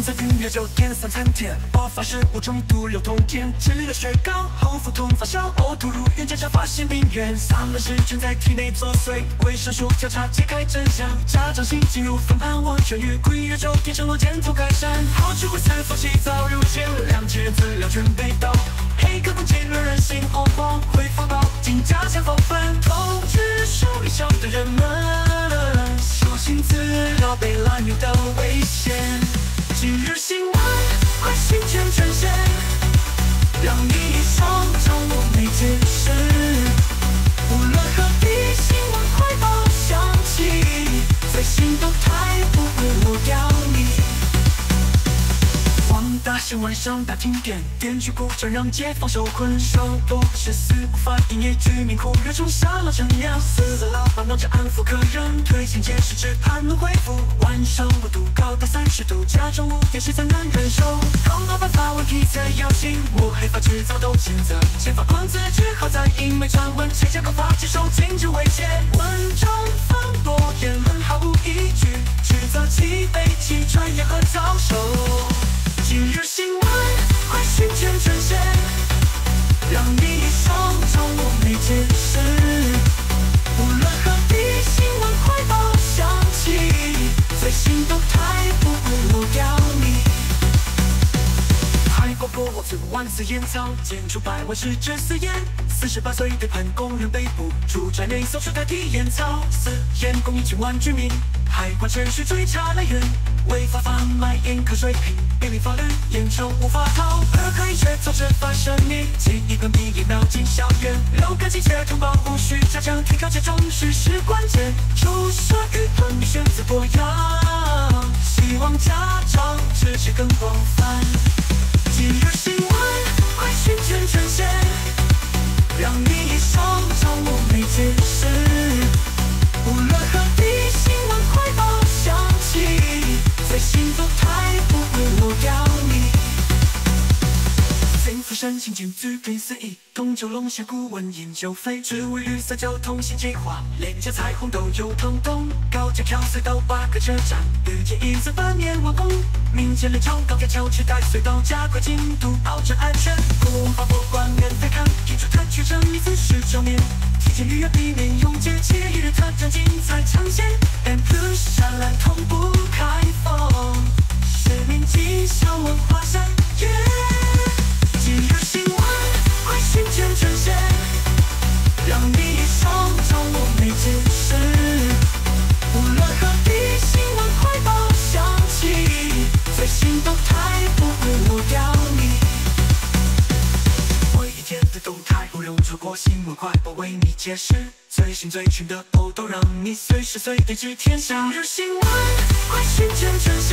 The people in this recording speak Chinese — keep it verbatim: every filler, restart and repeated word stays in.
风在预约酒店三餐甜，爆发食物中毒流通电，治疗血高后腹痛发烧呕吐入院检查发现病原，萨满时全在体内作祟，卫生署调查揭开真相，家长心进入分盼望痊愈，预约酒店承诺检讨改善，好吃会伺服器早入线，两千资料全被盗，黑客攻击了人心惶惶，会发报警加强防范，通知手里小的人们，小心资料被滥用的危险。今日新闻，快新全全线，让你一手掌握每件事。无论何地，新闻快报响起，最新动态不会漏掉你。黄大仙晚上大停电，电锯故障让街坊受困，手多十四无法营业，居民哭热中下了成样，死了老板忙着安抚客人，推荐监视只盼能恢复。晚上温度高达三十度，家中无电实在难忍受。当老板发问题才要醒，抹黑法制造都谴责，宪法官司只好在英美传闻，谁家告发接受禁止威胁，文章反驳言论毫无依据，指责其非其专业和操守。今日新闻，快新全全线，让你一手掌握每件事。无论何地，新闻快报响起，最新动态不会漏掉你。海广播我最万字烟草，检出百万是致死烟。四十八岁对判工人被捕，住宅内搜出代替烟草，私烟供应千万居民。海关持续追查来源，违法贩卖烟可水瓶，面临法律严惩无法逃。二可以却早执法神秘，记忆跟笔也秒进校园。六个季节通报无需加强，提高接种实施关键。注射舆论你选择多样，希望家长支持更广泛。今日新闻，快新全全线，让你一手掌握每件事。无论何地，新闻快报响起，最新动态不会漏掉你。政府申请进驻并四亿，东九龙峡谷文研究费，植物绿色交通新计划，连接彩虹都有通通。高架桥隧道八个车站，预计一至半年完工。民间联唱高架桥取代隧道，加快进度，保证安全。国文化博物馆免费看，提出特区整理姿势正面。提前预约，避免拥挤，七月一日特展精彩呈现。M Plus 展览同步开放，市民吉祥文化盛宴。今日新闻，快新全全线，让你一手掌握每件事。无论何地，新闻快报响起，最新动态不会漏掉你。每一天的动态不容错过，新闻快报为你解释，最新最全的报道，让你随时随地知天下。今日新闻，快新全全线。